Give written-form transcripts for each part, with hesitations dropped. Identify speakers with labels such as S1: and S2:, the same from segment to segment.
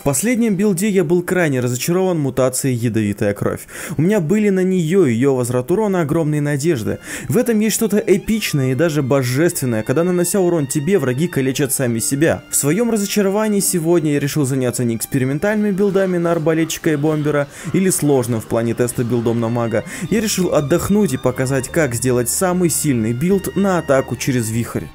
S1: последнем билде я был крайне разочарован мутацией ядовитая кровь. У меня были на нее и ее возврат урона огромные надежды. В этом есть что-то эпичное и даже божественное, когда, нанося урон тебе, враги калечат сами себя. В своем разочаровании сегодня я решил заняться не экспериментальными билдами на арбалетчика и бомбера или сложным в плане теста билдом на мага. Я решил отдохнуть и показать, как сделать самый сильный билд на атаку через вихрь.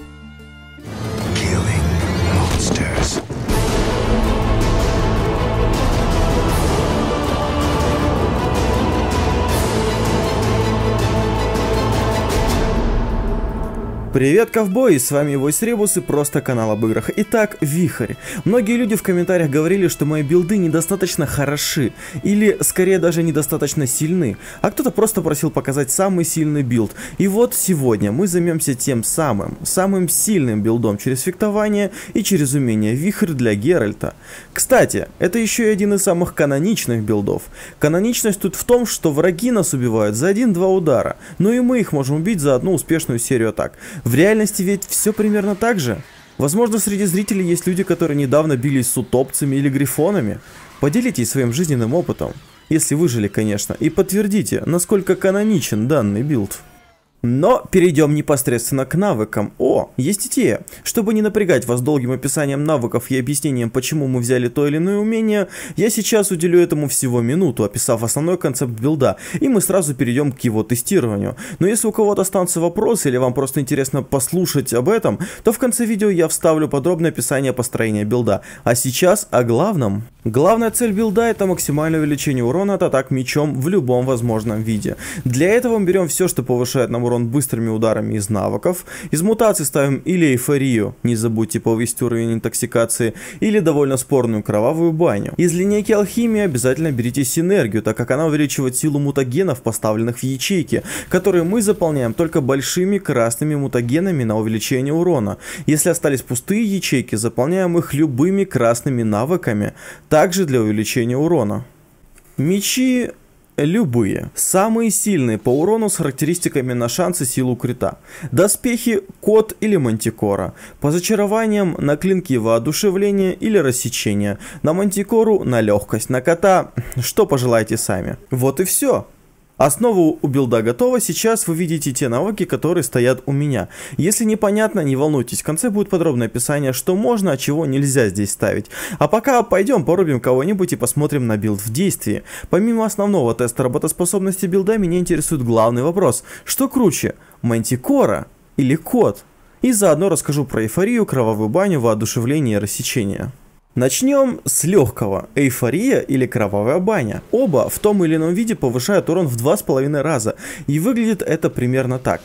S1: Привет, ковбои, с вами Войс Ребус и просто канал об играх. Итак, Вихрь. Многие люди в комментариях говорили, что мои билды недостаточно хороши, или скорее даже недостаточно сильны, а кто-то просто просил показать самый сильный билд. И вот сегодня мы займемся тем самым сильным билдом через фехтование и через умение Вихрь для Геральта. Кстати, это еще и один из самых каноничных билдов. Каноничность тут в том, что враги нас убивают за 1-2 удара, но и мы их можем убить за одну успешную серию атак. В реальности ведь все примерно так же. Возможно, среди зрителей есть люди, которые недавно бились с утопцами или грифонами. Поделитесь своим жизненным опытом, если выжили, конечно, и подтвердите, насколько каноничен данный билд. Но перейдем непосредственно к навыкам. Есть идея. Чтобы не напрягать вас долгим описанием навыков и объяснением, почему мы взяли то или иное умение, я сейчас уделю этому всего минуту, описав основной концепт билда, и мы сразу перейдем к его тестированию. Но если у кого-то останутся вопросы или вам просто интересно послушать об этом, то в конце видео я вставлю подробное описание построения билда. А сейчас о главном. Главная цель билда — это максимальное увеличение урона от атак мечом в любом возможном виде. Для этого мы берем все, что повышает нам урон быстрыми ударами из навыков. Из мутаций ставим или эйфорию, не забудьте повысить уровень интоксикации, или довольно спорную кровавую баню. Из линейки алхимии обязательно берите синергию, так как она увеличивает силу мутагенов, поставленных в ячейки, которые мы заполняем только большими красными мутагенами на увеличение урона. Если остались пустые ячейки, заполняем их любыми красными навыками, также для увеличения урона. Мечи любые. Самые сильные по урону с характеристиками на шанс и силу крита. Доспехи Кот или Мантикора. По зачарованиям на клинки воодушевление или рассечение. На Мантикору на легкость. На кота что пожелаете сами. Вот и все. Основа у билда готова, сейчас вы видите те навыки, которые стоят у меня. Если непонятно, не волнуйтесь, в конце будет подробное описание, что можно, а чего нельзя здесь ставить. А пока пойдем порубим кого-нибудь и посмотрим на билд в действии. Помимо основного теста работоспособности билда, меня интересует главный вопрос. Что круче, Мантикора или Кот? И заодно расскажу про эйфорию, кровавую баню, воодушевление и рассечение. Начнем с легкого. Эйфория или кровавая баня. Оба в том или ином виде повышают урон в 2,5 раза. И выглядит это примерно так.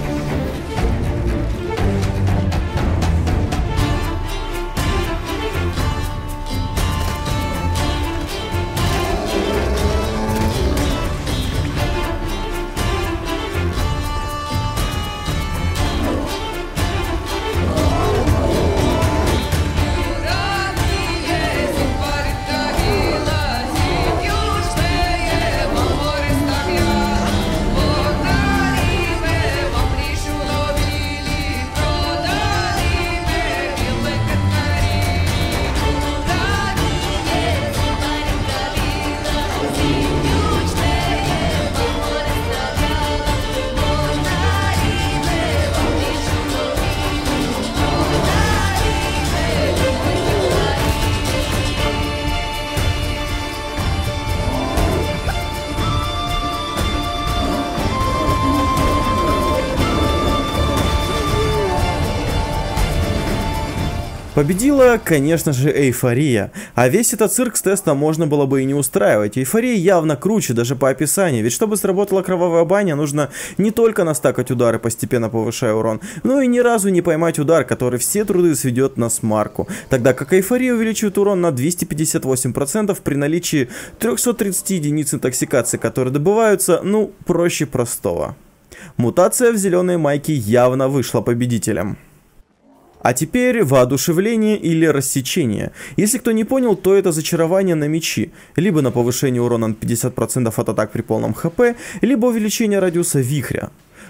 S1: Победила, конечно же, эйфория. А весь этот цирк с тестом можно было бы и не устраивать. Эйфория явно круче, даже по описанию. Ведь чтобы сработала кровавая баня, нужно не только настакать удары, постепенно повышая урон, но и ни разу не поймать удар, который все труды сведет на смарку. Тогда как эйфория увеличивает урон на 258% при наличии 330 единиц интоксикации, которые добываются, ну, проще простого. Мутация в зеленой майке явно вышла победителем. А теперь воодушевление или рассечение. Если кто не понял, то это зачарование на мечи, либо на повышение урона на 50% от атак при полном хп, либо увеличение радиуса вихря.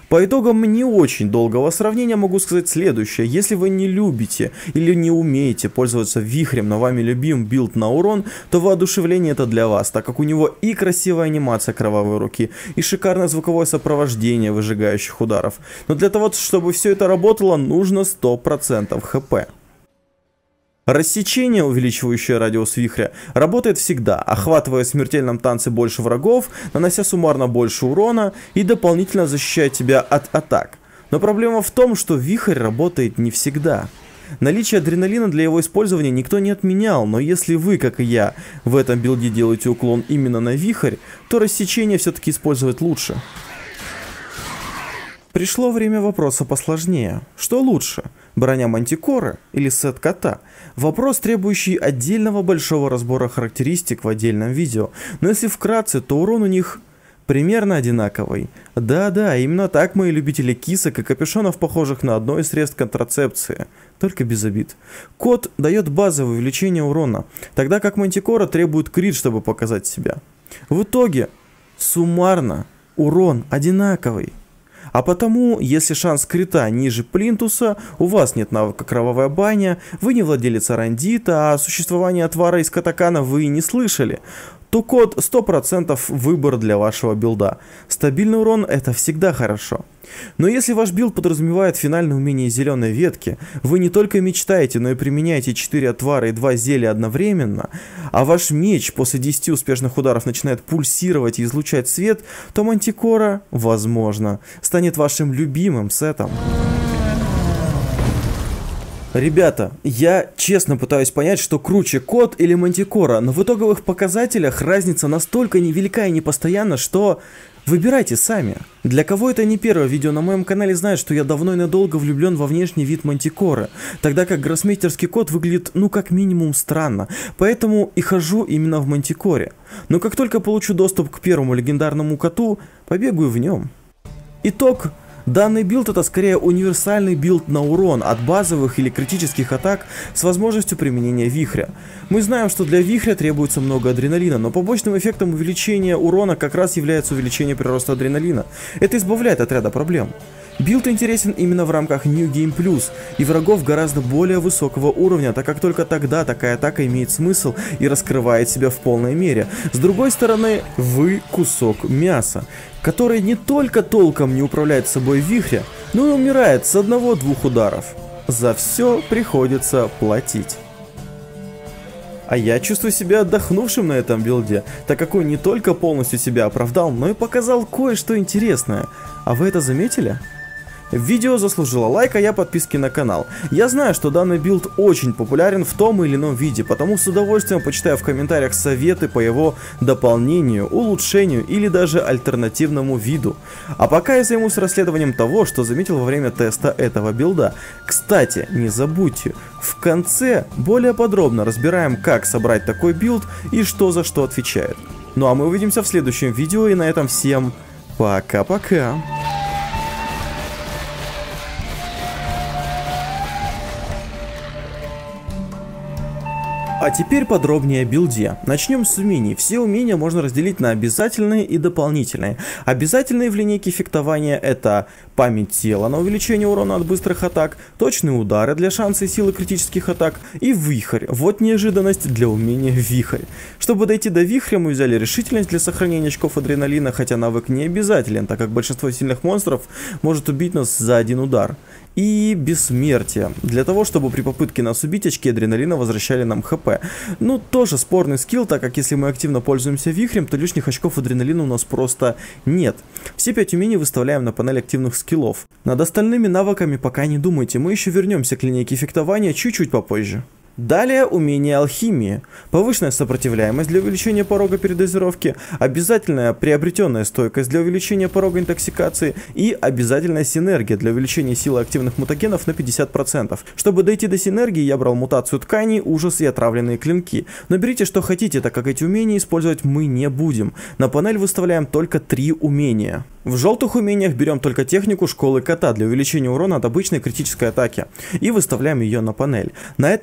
S1: По итогам не очень долгого сравнения могу сказать следующее. Если вы не любите или не умеете пользоваться вихрем, но вами любим билд на урон, то воодушевление это для вас, так как у него и красивая анимация кровавой руки, и шикарное звуковое сопровождение выжигающих ударов. Но для того, чтобы все это работало, нужно 100% хп. Рассечение, увеличивающее радиус вихря, работает всегда, охватывая в смертельном танце больше врагов, нанося суммарно больше урона и дополнительно защищая тебя от атак. Но проблема в том, что вихрь работает не всегда. Наличие адреналина для его использования никто не отменял, но если вы, как и я, в этом билде делаете уклон именно на вихрь, то рассечение все-таки использовать лучше. Пришло время вопроса посложнее. Что лучше? Броня Мантикоры или сет кота? Вопрос, требующий отдельного большого разбора характеристик в отдельном видео. Но если вкратце, то урон у них примерно одинаковый. Да-да, именно так мои любители кисок и капюшонов, похожих на одно из средств контрацепции. Только без обид. Кот дает базовое увеличение урона, тогда как Мантикора требует крит, чтобы показать себя. В итоге, суммарно, урон одинаковый. А потому, если шанс крита ниже плинтуса, у вас нет навыка кровавая баня, вы не владелец арандита, а о существовании отвара из катакана вы и не слышали, то код 100% выбор для вашего билда. Стабильный урон это всегда хорошо. Но если ваш билд подразумевает финальное умение зеленой ветки, вы не только мечтаете, но и применяете 4 отвара и 2 зелья одновременно, а ваш меч после 10 успешных ударов начинает пульсировать и излучать свет, то Мантикора, возможно, станет вашим любимым сетом. Ребята, я честно пытаюсь понять, что круче кот или Мантикора, но в итоговых показателях разница настолько невелика и непостоянна, что выбирайте сами. Для кого это не первое видео на моем канале, знает, что я давно и надолго влюблен во внешний вид Мантикоры, тогда как гроссмейстерский кот выглядит ну как минимум странно, поэтому и хожу именно в Мантикоре. Но как только получу доступ к первому легендарному коту, побегаю в нем. Итог. Данный билд это скорее универсальный билд на урон от базовых или критических атак с возможностью применения вихря. Мы знаем, что для вихря требуется много адреналина, но побочным эффектом увеличения урона как раз является увеличение прироста адреналина. Это избавляет от ряда проблем. Билд интересен именно в рамках New Game Plus и врагов гораздо более высокого уровня, так как только тогда такая атака имеет смысл и раскрывает себя в полной мере. С другой стороны, вы кусок мяса, который не только толком не управляет собой вихря, но и умирает с 1-2 ударов. За все приходится платить. А я чувствую себя отдохнувшим на этом билде, так как он не только полностью себя оправдал, но и показал кое-что интересное. А вы это заметили? Видео заслужило лайк, а я подписки на канал. Я знаю, что данный билд очень популярен в том или ином виде, потому с удовольствием почитаю в комментариях советы по его дополнению, улучшению или даже альтернативному виду. А пока я займусь расследованием того, что заметил во время теста этого билда. Кстати, не забудьте, в конце более подробно разбираем, как собрать такой билд и что за что отвечает. Ну а мы увидимся в следующем видео, и на этом всем пока-пока. А теперь подробнее о билде. Начнем с умений. Все умения можно разделить на обязательные и дополнительные. Обязательные в линейке фехтования это память тела на увеличение урона от быстрых атак, точные удары для шанса и силы критических атак и вихрь. Вот неожиданность для умения вихрь. Чтобы дойти до вихря, мы взяли решительность для сохранения очков адреналина, хотя навык не обязателен, так как большинство сильных монстров может убить нас за 1 удар. И бессмертие, для того, чтобы при попытке нас убить очки адреналина возвращали нам хп. Ну, тоже спорный скилл, так как если мы активно пользуемся вихрем, то лишних очков адреналина у нас просто нет. Все 5 умений выставляем на панель активных скиллов. Над остальными навыками пока не думайте, мы еще вернемся к линейке фехтования чуть-чуть попозже. Далее умение алхимии. Повышенная сопротивляемость для увеличения порога передозировки, обязательная приобретенная стойкость для увеличения порога интоксикации и обязательная синергия для увеличения силы активных мутагенов на 50%. Чтобы дойти до синергии, я брал мутацию тканей, ужас и отравленные клинки. Но берите что хотите, так как эти умения использовать мы не будем. На панель выставляем только 3 умения. В желтых умениях берем только технику школы кота для увеличения урона от обычной критической атаки и выставляем ее на панель. На этом все.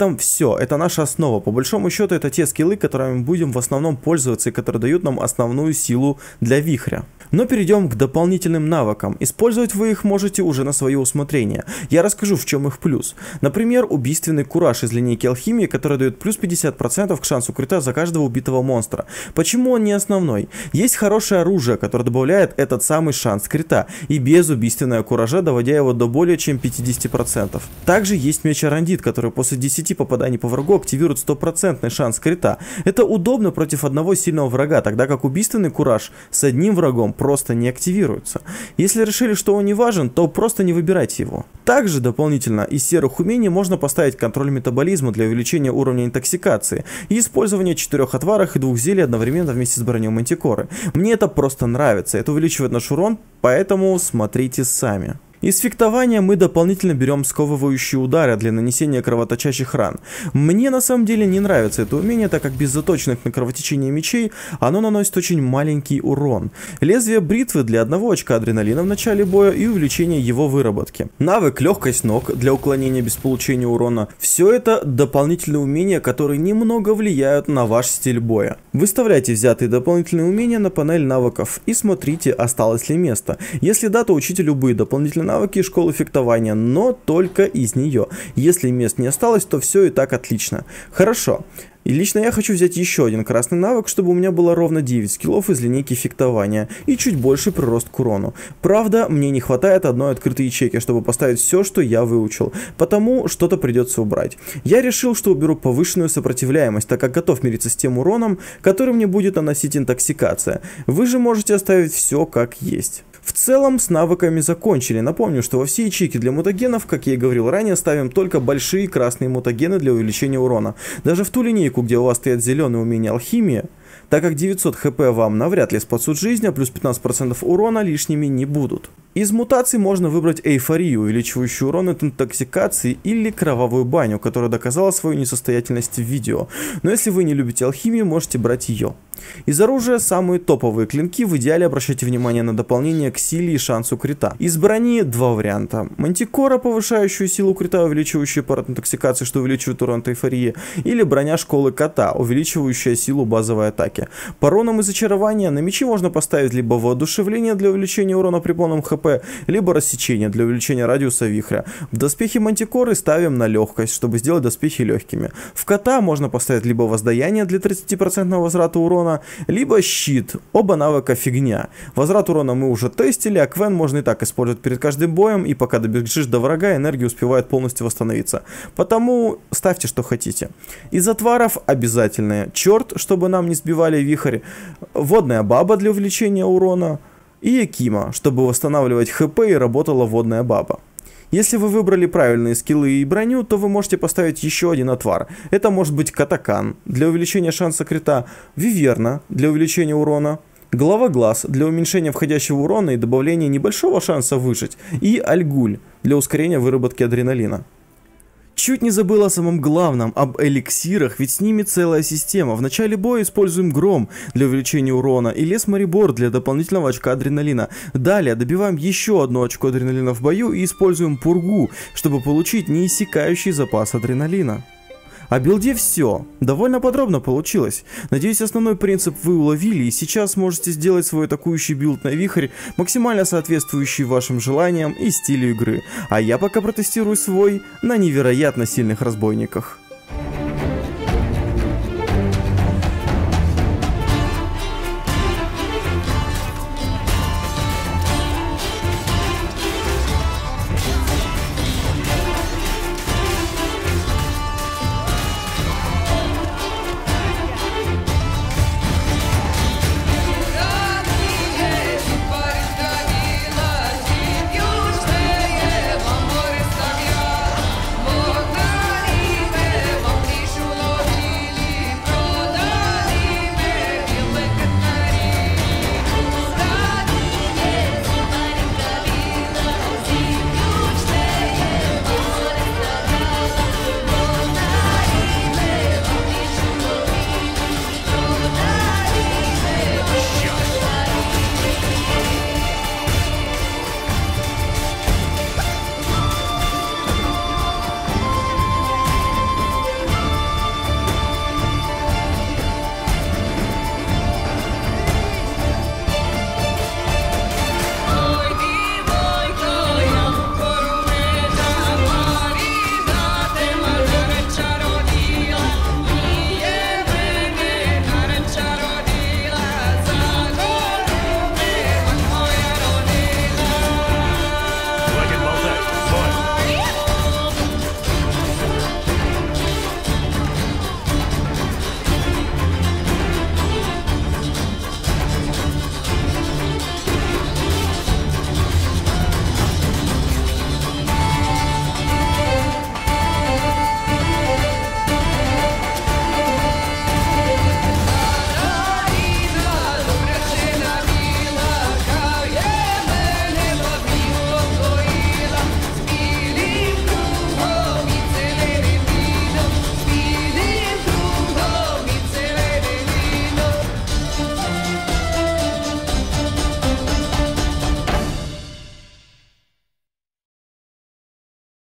S1: все, это наша основа. По большому счету, это те скиллы, которыми мы будем в основном пользоваться и которые дают нам основную силу для вихря. Но перейдем к дополнительным навыкам. Использовать вы их можете уже на свое усмотрение. Я расскажу, в чем их плюс. Например, убийственный кураж из линейки алхимии, который дает плюс 50% к шансу крита за каждого убитого монстра. Почему он не основной? Есть хорошее оружие, которое добавляет этот самый шанс крита, и без убийственного куража, доводя его до более чем 50%. Также есть меч Арандит, который после 10 попаданий по врагу активирует 100% шанс крита. Это удобно против одного сильного врага, тогда как убийственный кураж с одним врагом просто не активируется. Если решили, что он не важен, то просто не выбирайте его. Также дополнительно из серых умений можно поставить контроль метаболизма для увеличения уровня интоксикации и использование 4 отваров и 2 зелий одновременно вместе с броней Мантикоры. Мне это просто нравится, это увеличивает наш урон, поэтому смотрите сами. Из фехтования мы дополнительно берем сковывающие удары для нанесения кровоточащих ран. Мне на самом деле не нравится это умение, так как без заточенных на кровотечение мечей оно наносит очень маленький урон. Лезвие бритвы для 1 очка адреналина в начале боя и увеличения его выработки. Навык легкость ног для уклонения без получения урона. Все это дополнительные умения, которые немного влияют на ваш стиль боя. Выставляйте взятые дополнительные умения на панель навыков и смотрите, осталось ли место. Если да, то учите любые дополнительные навыки школы фехтования, но только из нее. Если мест не осталось, то все и так отлично. Хорошо. И лично я хочу взять еще один красный навык, чтобы у меня было ровно 9 скиллов из линейки фехтования и чуть больше прирост к урону. Правда, мне не хватает одной открытой ячейки, чтобы поставить все, что я выучил, потому что-то придется убрать. Я решил, что уберу повышенную сопротивляемость, так как готов мириться с тем уроном, который мне будет наносить интоксикация. Вы же можете оставить все как есть. В целом с навыками закончили. Напомню, что во все ячейки для мутагенов, как я и говорил ранее, ставим только большие красные мутагены для увеличения урона. Даже в ту линейку, где у вас стоят зеленые умения алхимия, так как 900 хп вам навряд ли спасут жизнь, а плюс 15% урона лишними не будут. Из мутаций можно выбрать эйфорию, увеличивающую урон от интоксикации, или кровавую баню, которая доказала свою несостоятельность в видео. Но если вы не любите алхимию, можете брать ее. Из оружия самые топовые клинки, в идеале обращайте внимание на дополнение к силе и шансу крита. Из брони два варианта. Мантикора, повышающую силу крита, увеличивающую пару интоксикации, что увеличивает урон от эйфории, или броня школы кота, увеличивающая силу базовой атаки. По рунам и зачарования на мечи можно поставить либо воодушевление для увеличения урона при полном хп, либо рассечение для увеличения радиуса вихря. В доспехи мантикоры ставим на легкость, чтобы сделать доспехи легкими. В кота можно поставить либо воздаяние для 30% возврата урона, либо щит. Оба навыка фигня. Возврат урона мы уже тестили, а Квен можно и так использовать перед каждым боем, и пока добежишь до врага, энергия успевает полностью восстановиться. Потому ставьте что хотите. Из отваров обязательные. Черт, чтобы нам не сбивали вихрь. Водная баба для увеличения урона. И Экима, чтобы восстанавливать хп и работала водная баба. Если вы выбрали правильные скиллы и броню, то вы можете поставить еще один отвар. Это может быть Катакан для увеличения шанса крита, Виверна для увеличения урона, Голова глаз для уменьшения входящего урона и добавления небольшого шанса выжить, и Альгуль для ускорения выработки адреналина. Чуть не забыл о самом главном, об эликсирах, ведь с ними целая система. В начале боя используем Гром для увеличения урона и Лес Марибор для дополнительного очка адреналина. Далее добиваем еще одно очко адреналина в бою и используем Пургу, чтобы получить неиссякающий запас адреналина. О билде все. Довольно подробно получилось. Надеюсь, основной принцип вы уловили, и сейчас можете сделать свой атакующий билд на вихрь, максимально соответствующий вашим желаниям и стилю игры. А я пока протестирую свой на невероятно сильных разбойниках.